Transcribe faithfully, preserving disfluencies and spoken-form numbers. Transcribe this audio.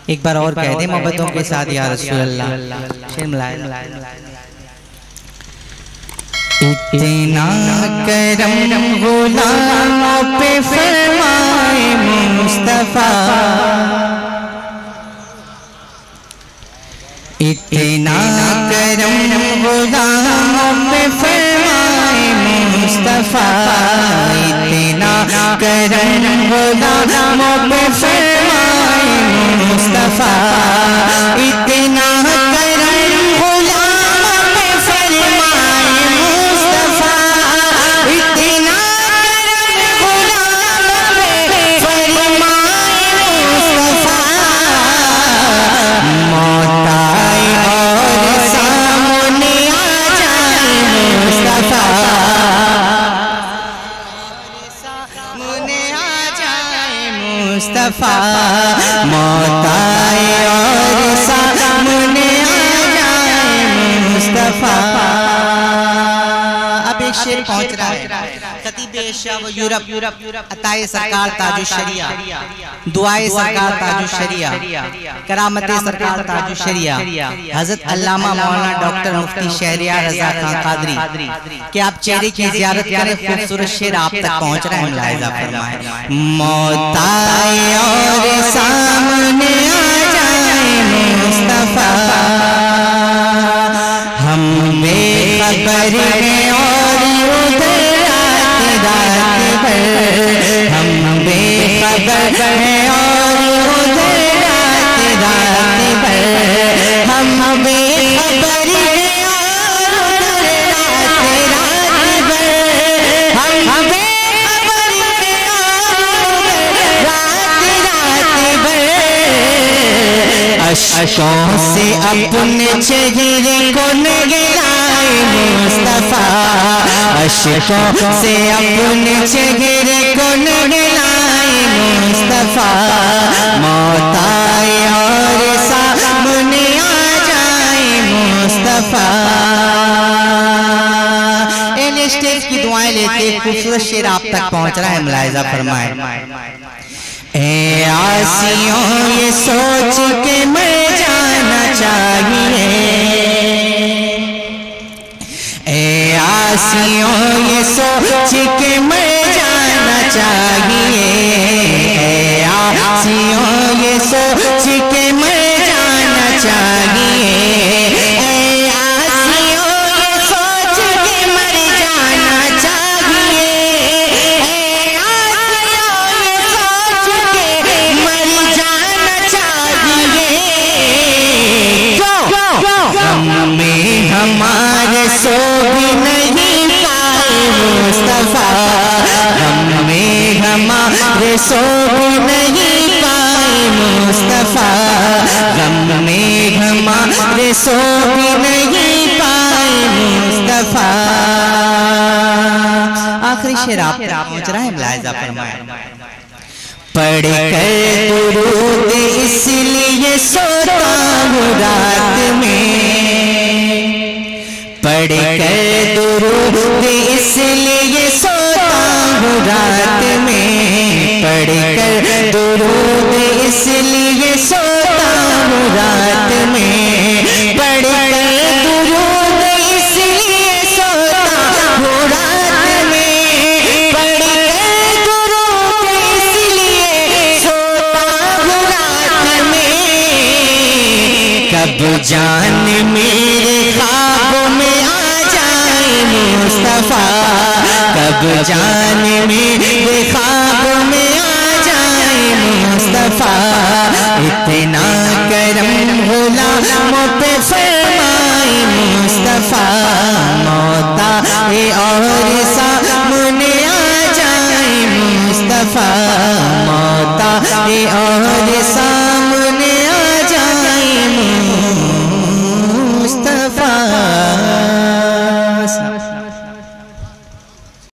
एक बार और कह दे मोहब्बतों के साथ या रसूल अल्लाह। इतना करम गुलामों पे फरमाए मुस्तफा, इतना करम गुलामों पे फरमाए मुस्तफा, इतना करम गुलामों पे फरमाए मुस्तफा, इतना करम गुलामों पे फरमाए मुस्तफा, इतना करम गुलामों पे फरमाए मुस्तफा, मौत आए और सामने आ जाए मुस्तफा, सामने आ जाए मुस्तफा, मौत आए और सामने आ जाए मुस्तफा। अब एक शेर पहुंच रहा है, खतीब एशिया व यूरोप यूरोप अताए सरकार ताजु शरिया, दुआए सरकार ताजु शरिया, करामते सरकार ताजु शरिया, हजरत अल्लामा मौलाना डॉक्टर मुफ्ती शहरियार रजा खान कादरी कि आप चेहरे की ज़ियारत करें, खूबसूरत शेर आप तक पहुंच रहा है, मुलाहिजा फरमाएं। मौत आए और सामने आ जाए मुस्तफा, हम बेखबर हैं और उधर आते रात भर, हम बेखबर हैं और उधर आते रात भर, हम बेखबर हैं और उधर आते रात भर, हम बेखबर हैं और उधर आते रात भर, अशकों से अपने चेहरे को निगराए मुस्तफा, अशकों से अपने चेहरे को निगराए मुस्तफा, मौत आए और सामने आ जाए मुस्तफा। इन स्टेज की दुआएं लेते खूबसूरत शेर आप तक पहुंच रहा है, मुलाहिजा फरमाए। ए आसियों ये सोच के मर जाना चाहिए, ए आसियों ये सोच के मर जाना चाहिए, ए आसियों ये सोच के मर जाना चाहिए, ए आसियों ये सोच के मर जाना चाहिए, ए आसियों ये सोच के मर जाना चाहिए, क्यों क्यों में हमारे सो भी नहीं पाए मुस्तफा, हम में हमारे सो भी नहीं पाए मुस्तफा, हम में हमारे सो भी नहीं पाए मुस्तफा। आखिरी शेर आप पहुंच रहा है, मुलाहिजा फरमाएं। पढ़ कर दुरूद इसलिए सोता हूँ रात में, पढ़ कर दुरूद इसलिए सोता हूँ रात में, पढ़ कर दुरूद इसलिए सोता हूँ रात में, पढ़ कर दुरूद इसलिए सोता हूँ रात में, पढ़ कर दुरूद इसलिए सोता हूँ रात में, कब जान मेरे ख्वाब में आ जाए मुस्तफा, कब जान मेरे ख्वाब में आ जाए मुस्तफा, इतना करम गुलामों पे फरमाए मुस्तफा, मौत आए और सामने आ जाए मुस्तफा, मौत आए और